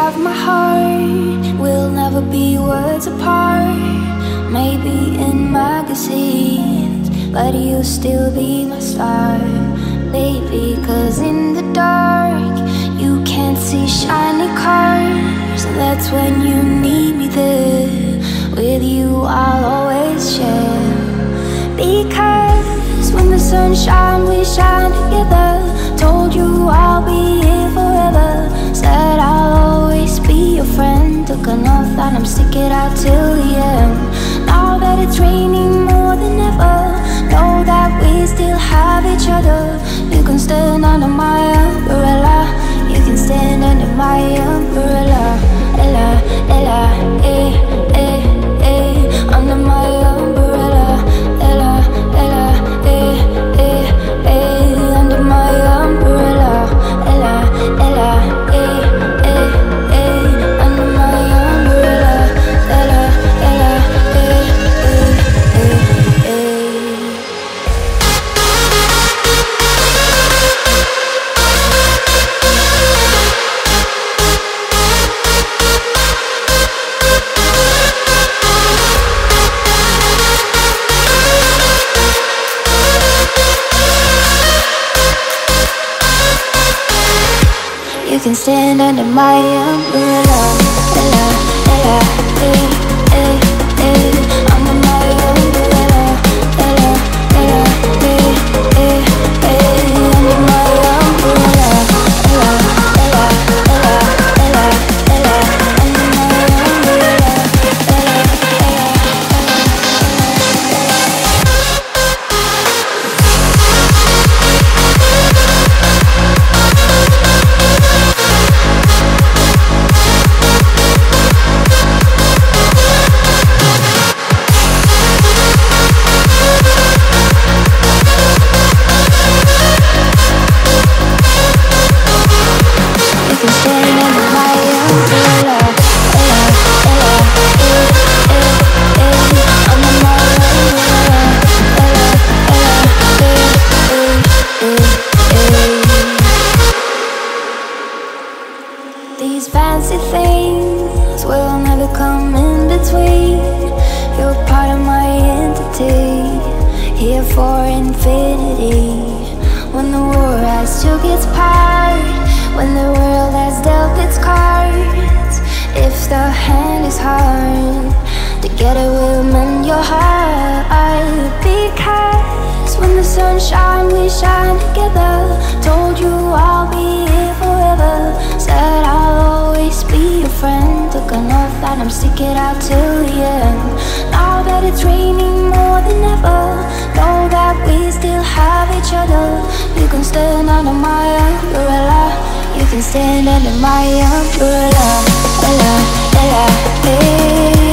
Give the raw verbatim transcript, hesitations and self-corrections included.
of my heart will never be words apart. Maybe in magazines, but you'll still be my star, baby. Cause in the dark, you can't see shiny cars, and that's when you need me there. With you I'll always share. Because when the sun shines, we shine together. Told you I'll be here forever. Said I'll always be your friend. Took an oath that I'm stick it out till the end. Now that it's raining more than ever, know that we still have each other. You can stand under my umbrella. You can stand under my umbrella. Ella, Ella, eh, eh, eh. Under my umbrella. Ella, Ella, eh, eh, eh. Under my umbrella. Ella, Ella, eh, eh, eh. Under my umbrella. Ella, Ella, eh, eh, eh, eh. You can stand under my umbrella. Ella, Ella, eh, eh, eh. Under my umbrella. Ella, Ella, eh, eh, eh. Under my umbrella. Ella, Ella, Ella, Ella, Ella. Under my umbrella. Ella, Ella, these fancy things will never come in between. You're part of my entity, here for infinity. When the war has took its part, when the world has dealt its cards, if the hand is hard, together we'll mend your heart. Because when the sun shines, we shine together. Told you I'll be here forever. Said I'll always be your friend. Took an oath that I'm stick it out till the end. Now that it's raining more than ever, know that we still have each other. You can stand under my umbrella. You can stand under my umbrella. Ella, Ella, hey.